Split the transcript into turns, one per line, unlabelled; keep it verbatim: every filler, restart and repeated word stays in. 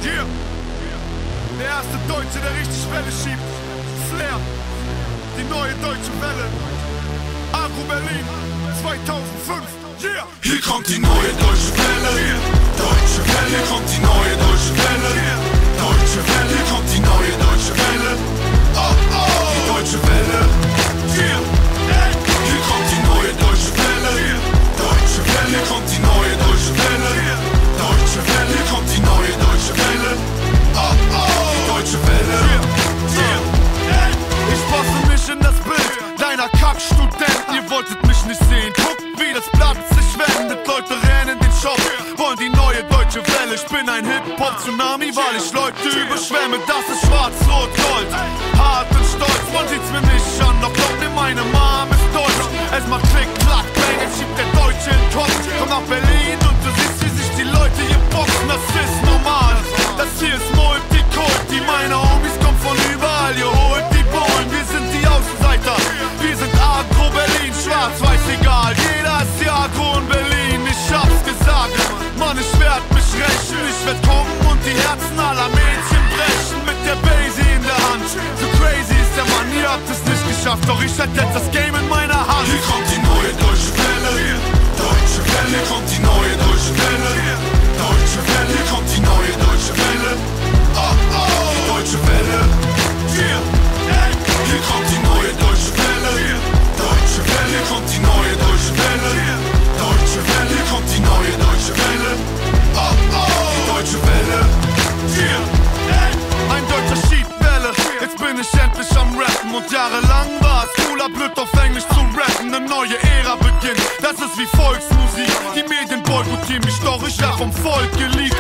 Yeah. Der erste Deutsche, der richtig Welle schiebt. Flair, die neue deutsche Welle. Agro Berlin, zweitausendfünf. Yeah.
Hier kommt die neue deutsche Welle. Yeah. Deutsche Welle, hier kommt die neue deutsche Welle. Yeah. Deutsche Welle, hier kommt die neue deutsche Welle. Oh, oh. Die deutsche Welle. Yeah. Hey. Hier kommt die neue deutsche Welle. Yeah. Deutsche Welle, hier kommt die neue deutsche Welle. Yeah. Deutsche Welle, hier kommt die neue deutsche Welle. Oh, oh. Die deutsche Welle.
Yeah. Yeah. Hey. Ich passe mich in das Bild deiner Kackstudenten. Ihr wolltet mich nicht sehen. Guckt, wie das Blatt sich wendet. Leute rennen in den Shop, wollen die neue deutsche Welle. Ich bin ein Hip-Hop-Tsunami, weil ich Leute überschwemme. Das ist schwarz-rot-gold, hart und stolz. Man sieht's mir nicht an, doch glaubt mir, meine Mom ist deutsch. Es macht Klick, Klack, Bang, jetzt schiebt der Deutsche in den Kopf. Komm nach Berlin und du siehst, wie sich die Leute hier boxen. Das ist normal, das hier ist Multikulti. Meine Homies kommen von überall, ihr holt die Bullen. Wir sind die Außenseiter, wir sind Agro Berlin. Schwarz-Weiß egal, jeder ist die Agro in Berlin. Ich hab's gesagt, Mann, ich werd mich rächen. Ich werd kommen und die Herzen aller Mädchen brechen. Mit der Basie in der Hand, so crazy ist der Mann. Ihr habt es nicht geschafft, doch ich hätte jetzt das Game in meiner Hand.
Hier kommt die neue deutsche Welle. Deutsche Welle, hier kommt die neue deutsche Welle. Deutsche Welle, hier kommt die neue deutsche Welle. Oh, oh. Die deutsche Welle. Yeah. Hier kommt die neue deutsche Welle. Deutsche Welle, hier kommt die neue deutsche Welle. Deutsche Welle, hier kommt die neue deutsche Welle. Oh, oh. Die deutsche Welle.
Yeah. Ein deutscher Schiebwelle, jetzt bin ich endlich am Rappen. Und jahrelang war es cooler, blöd auf Englisch zu rappen. Eine neue Ära beginnt, das ist wie Volksmusik. Die Medien boykottieren mich, doch ich werd vom Volk geliebt.